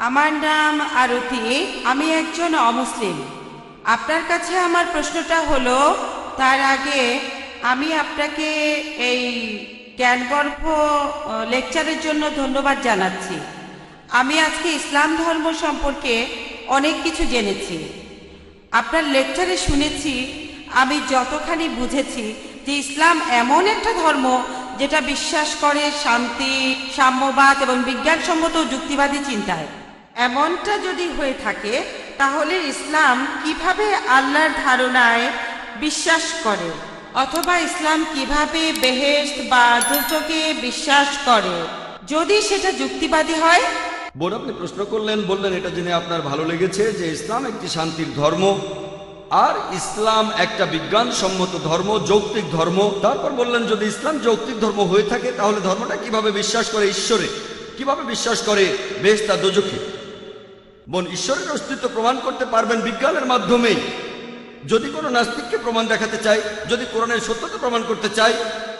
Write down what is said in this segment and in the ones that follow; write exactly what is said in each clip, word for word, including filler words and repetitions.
আমার নাম আরতি, আমি একজন অমুসলিম। আপনার কাছে আমার প্রশ্নটা হলো, তার আগে আমি আপনাকে এই জ্ঞানগর্ভ লেকচারের জন্য ধন্যবাদ জানাচ্ছি। আমি আজকে ইসলাম ধর্ম সম্পর্কে অনেক কিছু জেনেছি। আপনার লেকচারে শুনেছি, আমি যতখানি বুঝেছি যে ইসলাম এমন একটা ধর্ম যেটা বিশ্বাস করে শান্তি, সাম্যবাদ এবং বিজ্ঞানসম্মত যুক্তিবাদী চিন্তায়। এমনটা যদি হয়ে থাকে তাহলে ইসলাম কিভাবে আল্লাহর ধারণায় বিশ্বাস করে, অথবা ইসলাম কিভাবে বেহেশত বা দোজখকে বিশ্বাস করে, যদি সেটা যুক্তিবাদী হয়? বোন, আপনি প্রশ্ন করলেন, বললেন এটা জেনে আপনার ভালো লেগেছে যে ইসলাম একটি শান্তির ধর্ম আর ইসলাম একটা বিজ্ঞানসম্মত ধর্ম, যৌক্তিক ধর্ম। তারপর বললেন যদি ইসলাম যৌক্তিক ধর্ম হয়ে থাকে তাহলে ধর্মটা কিভাবে বিশ্বাস করে ঈশ্বরে, কিভাবে বিশ্বাস করে বেহেশত আর দোজখে। বোন, ঈশ্বরের অস্তিত্ব প্রমাণ করতে পারবেন বিজ্ঞানের মাধ্যমেই। যদি কোনো নাস্তিককে প্রমাণ দেখাতে চাই, যদি কোরআনের সত্যতা প্রমাণ করতে চাই,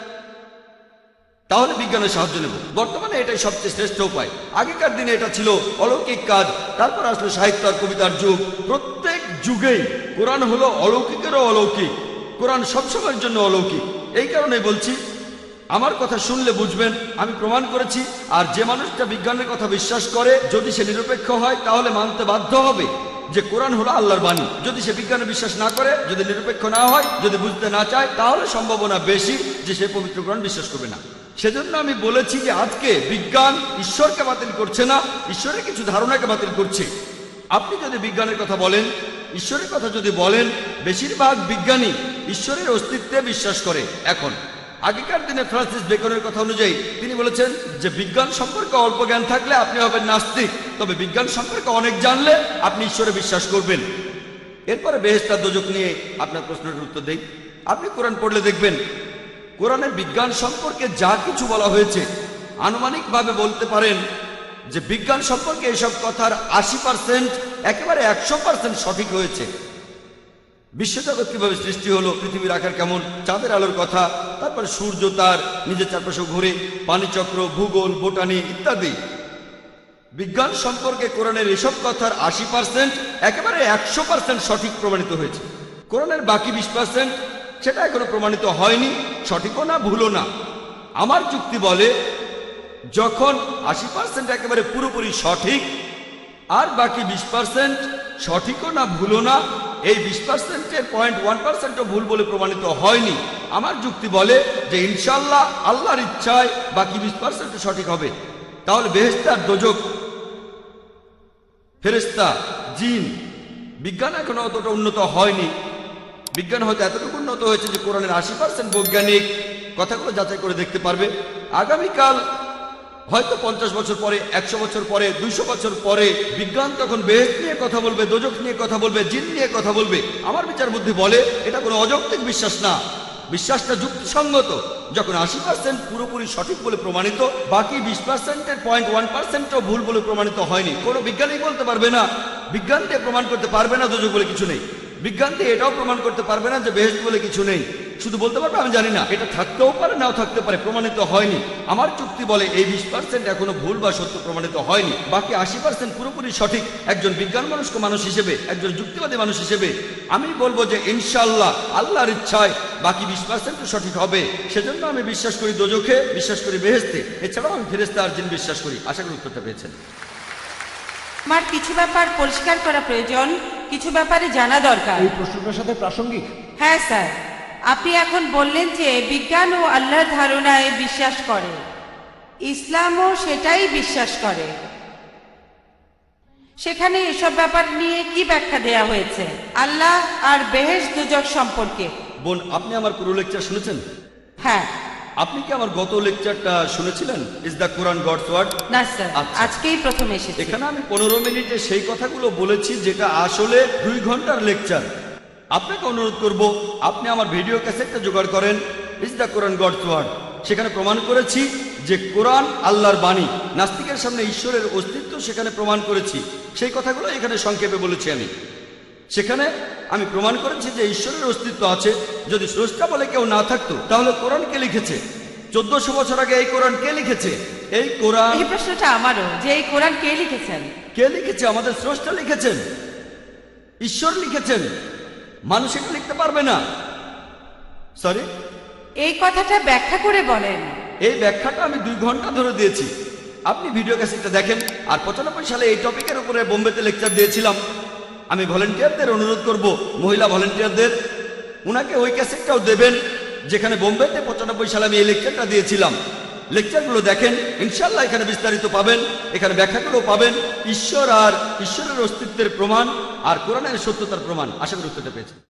তাহলে বিজ্ঞানের সাহায্য নেব। বর্তমানে এটাই সবচেয়ে শ্রেষ্ঠ উপায়। আগেকার দিনে এটা ছিল অলৌকিক কাজ, তারপর আসলে সাহিত্য আর কবিতার যুগ। প্রত্যেক যুগেই কোরআন হলো অলৌকিকেরও অলৌকিক, কোরআন সবসময়ের জন্য অলৌকিক। এই কারণে বলছি, আমার কথা শুনলে বুঝবেন আমি প্রমাণ করেছি। আর যে মানুষটা বিজ্ঞানের কথা বিশ্বাস করে, যদি সে নিরপেক্ষ হয় তাহলে মানতে বাধ্য হবে যে কোরআন হলো আল্লাহর বাণী। যদি সে বিজ্ঞানে বিশ্বাস না করে, যদি নিরপেক্ষ না হয়, যদি বুঝতে না চায়, তাহলে সম্ভাবনা বেশি যে সে পবিত্র কোরআন বিশ্বাস করবে না। সেজন্য আমি বলেছি যে আজকে বিজ্ঞান ঈশ্বরকে বাতিল করছে না, ঈশ্বরের কিছু ধারণাকে বাতিল করছে। আপনি যদি বিজ্ঞানের কথা বলেন, ঈশ্বরের কথা যদি বলেন, বেশিরভাগ বিজ্ঞানী ঈশ্বরের অস্তিত্বে বিশ্বাস করে। এখন আগেকার দিনে ফ্রান্সিস বেকনের কথা অনুযায়ী তিনি বলেছেন যে বিজ্ঞান সম্পর্কে অল্প জ্ঞান থাকলে আপনি হবেন নাস্তিক, তবে বিজ্ঞান সম্পর্কে অনেক জানলে আপনি ঈশ্বরে বিশ্বাস করবেন। এরপরে বেহেশত আর দোজখ নিয়ে আপনার প্রশ্নের উত্তর দেই। আপনি কোরআন পড়লে দেখবেন কোরআনের বিজ্ঞান সম্পর্কে যা কিছু বলা হয়েছে, আনুমানিকভাবে বলতে পারেন যে বিজ্ঞান সম্পর্কে এসব কথার আশি পার্সেন্ট একেবারে একশো পার্সেন্ট সঠিক হয়েছে। বিশ্বজগৎ কিভাবে সৃষ্টি হলো, পৃথিবীর আকার কেমন, চাঁদের আলোর কথা, তারপর সূর্য তার নিজের চারপাশে ঘুরে, পানিচক্র, ভূগোল, বোটানি ইত্যাদি। বিজ্ঞান সম্পর্কে কোরআনের এসব কথার আশি পার্সেন্ট একেবারে একশো পার্সেন্ট সঠিক প্রমাণিত হয়েছে। কোরআনের বাকি বিশ পার্সেন্ট সেটা এখনো প্রমাণিত হয়নি, সঠিকও না ভুলও না। আমার যুক্তি বলে যখন আশি পার্সেন্ট একেবারে পুরোপুরি সঠিক আর বাকি বিশ পার্সেন্ট সঠিকও না ভুলও না, এই বিশ পার্সেন্টের পয়েন্ট ওয়ান পার্সেন্টও ভুল বলে প্রমাণিত হয়নি, আমার যুক্তি বলে যে ইনশাল্লাহ আল্লাহর ইচ্ছায় বাকি বিশ পার্সেন্ট সঠিক হবে। তাহলে বেহেশত আর দোজখ, ফেরেশতা, জিন, বিজ্ঞান এখনো অতটা উন্নত হয়নি। বিজ্ঞান হয়তো এতটুকু উন্নত হয়েছে যে কোরআনের আশি পার্সেন্ট বৈজ্ঞানিক কথাগুলো যাচাই করে দেখতে পারবে। আগামীকাল হয়তো পঞ্চাশ বছর পরে, একশো বছর পরে, দুইশো বছর পরে বিজ্ঞান তখন বেহেশত নিয়ে কথা বলবে, দোজখ নিয়ে কথা বলবে, জিন নিয়ে কথা বলবে। আমার বিচার বুদ্ধি বলে এটা কোনো অযৌক্তিক বিশ্বাস না, বিশ্বাসটা যুক্তিসঙ্গত। যখন আশি পার্সেন্ট পুরোপুরি সঠিক বলে প্রমাণিত, বাকি বিশ পার্সেন্টের পয়েন্ট ওয়ান পার্সেন্টও ভুল বলে প্রমাণিত হয়নি। কোনো বিজ্ঞানী বলতে পারবে না, বিজ্ঞান দিয়ে প্রমাণ করতে পারবে না দোজখ বলে কিছু নেই, বিজ্ঞান দিয়ে এটাও প্রমাণ করতে পারবে না যে বেহেশত বলে কিছু নেই। শুধু বলতে পারবে আমি জানি না, এটা থাকতেও পারে নাও থাকতে পারে, প্রমাণিত হয়নি। আমার যুক্তি বলে এই বিশ পার্সেন্ট এখনো ভুল বা সত্য প্রমাণিত হয়নি, বাকি আশি পার্সেন্ট পুরোপুরি সঠিক। একজন বিজ্ঞান মনস্ক মানুষ হিসেবে, একজন যুক্তিবাদী মানুষ হিসেবে আমি বলবো যে ইনশাআল্লাহ আল্লাহর ইচ্ছায় বাকি বিশ পার্সেন্ট সঠিক হবে। সেজন্য আমি বিশ্বাস করি দোজখে, বিশ্বাস করি বেহেশতে, এছাড়াও আমি ফেরেশতা আর জিন বিশ্বাস করি। আশা করি উত্তরটা পেয়েছেন। আমার কিছু ব্যাপার পরিষ্কার করা প্রয়োজন, কিছু ব্যাপারে জানা দরকার। এই প্রশ্নটার সাথে প্রাসঙ্গিক। হ্যাঁ স্যার, আপনি এখন বললেন যে বিজ্ঞান ও আল্লাহর ধারণায় বিশ্বাস করে, ইসলামও সেটাই বিশ্বাস করে। সেখানে এসব ব্যাপার নিয়ে কি ব্যাখ্যা দেয়া হয়েছে আল্লাহ আর বেহেশত দোজখ সম্পর্কে? বোন, আপনি আমার পুরো লেকচার শুনেছেন? হ্যাঁ। আপনি কি আমার গত লেকচারটা শুনেছিলেন, is the Quran God's word? না স্যার, আজকেই প্রথম এসেছি। এখানে আমি পনেরো মিনিটে সেই কথাগুলো বলেছি যেটা আসলে দুই ঘন্টার লেকচার। আপনাকে অনুরোধ করব আপনি আমার ভিডিও ক্যাসেটটা জোগাড় করেন, is the Quran God's word. সেখানে প্রমাণ করেছি যে কোরআন আল্লাহর বাণী, নাস্তিকের সামনে ঈশ্বরের অস্তিত্ব সেখানে প্রমাণ করেছি। সেই কথাগুলো এখানে সংক্ষেপে বলেছি আমি। সেখানে আমি প্রমাণ করেছি যে ঈশ্বরের অস্তিত্ব আছে। যদি স্রষ্টা বলে কেউ না থাকতো তাহলে কোরআন কে লিখেছে? চোদ্দশো বছর আগে এই কোরআন কে লিখেছে? এই কোরআন, এই প্রশ্নটা আমারও, যে এই কোরআন কে লিখেছেন? কে লিখেছে? আমাদের স্রষ্টা লিখেছেন, ঈশ্বর লিখেছেন। মানুষ এটা লিখতে পারবে না। সরি, এই কথাটা ব্যাখ্যা করে বলেন। এই ব্যাখ্যাটা আমি দুই ঘন্টা ধরে দিয়েছি। আপনি ভিডিও ক্যাসেটটা দেখেন। আর পঁচানব্বই সালে এই টপিকের উপরে বোম্বেতে লেকচার দিয়েছিলাম। আমি ভলেন্টিয়ারদের অনুরোধ করব, মহিলা ভলেন্টিয়ারদের, উনাকে ওই ক্যাসেটটাও দেবেন যেখানে বোম্বেতে পঁচানব্বই সালে আমি এই লেকচারটা দিয়েছিলাম। লেকচারগুলো দেখেন, ইনশাল্লাহ এখানে বিস্তারিত পাবেন, এখানে ব্যাখ্যাগুলো পাবেন, ঈশ্বর আর ঈশ্বরের অস্তিত্বের প্রমাণ আর কোরআনের সত্যতার প্রমাণ। আশা করি উত্তরটা পেয়েছেন।